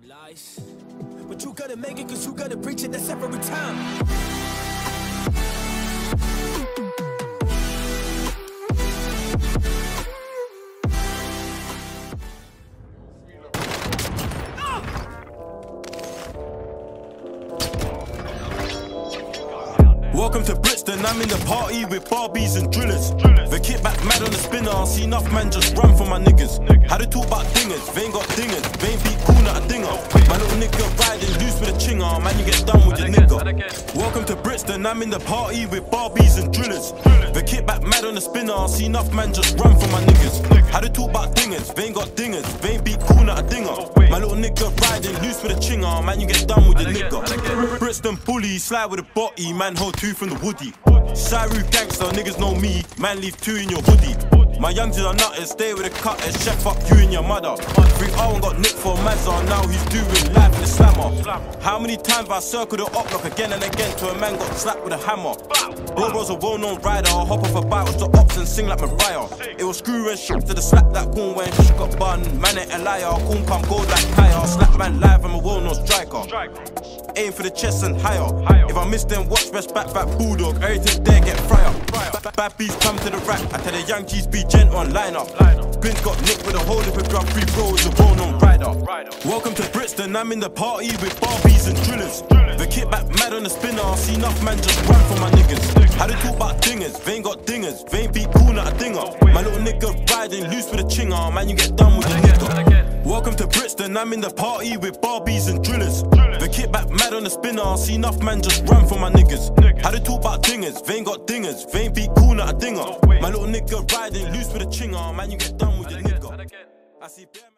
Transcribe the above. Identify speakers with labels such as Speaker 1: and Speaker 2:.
Speaker 1: Lies. But you gotta make it, cause you gotta preach it, that's every time.
Speaker 2: Welcome to Brixton, I'm in the party with Barbies and drillers. The kit back mad on the spinner, I see enough man just run for my niggas. How they talk about dingers, they ain't got dingers, they ain't beat cool, not a dinger. My little nigga riding loose with a chinger, man you get done with your nigga. Welcome to Brixton, I'm in the party with Barbies and drillers. The kit back mad on the spinner, I see enough man just run for my niggas. How they talk about dingers, they ain't got dingers, they ain't beat cool, not a dinger. My little nigga riding loose with a chinger, man you get done with your nigga. Brixton bully, slide with a body, man hold two from the woody. Saru gangster, niggas know me, man leave two in your hoodie. My youngsters are nutters, stay with the cutters, chef up you and your mother. 3-0 got nicked for Mazza, now he's doing life in the slammer. How many times I circled the up block again and again till a man got slapped with a hammer. Bro was a well-known rider, I'll hop off a bike, watch the ops and sing like Mariah. It was screw and shit to the slap that corn when she got bun. Man ain't a liar, corn come gold like Kaya. Slap man live, I'm a well-known striker. Aim for the chest and higher. If I miss them, watch best back bulldog. Everything there get fryer. Bad bees come to the rack. I tell the young G's be gent on line up. Glint got nicked with a whole heap of drug free bros, a well-known rider. Welcome to Brixton, I'm in the party with Barbies and drillers. The kit back mad on the spinner, I see enough man just run for my niggas. How they talk about dingers, they ain't got dingers, they ain't beat cool, not a dinger. My little nigga riding loose with a chinger, man you get done with your nigga. Welcome to Brixton, I'm in the party with Barbies and drillers. The kit back mad on the spinner, I see enough man just run for my niggas. How they talk about dingers, they ain't got dingers, they ain't beat cool, not a dinger. My little nigga riding loose with a chinger, man you get done with your nigga. I see